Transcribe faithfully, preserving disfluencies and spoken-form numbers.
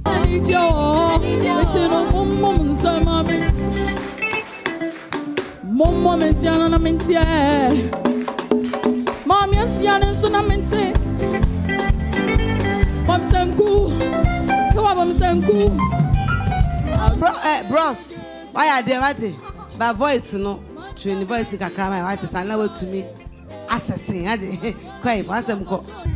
Mommy, Siana, Mintia. Mommy, Siana, Sunamente. Bom Sanku. Come Sanku. Bros, why are they writing? My voice, no. To the voice, I can't write. It's an hour to me. Assassin, I did. Quite, once I'm called.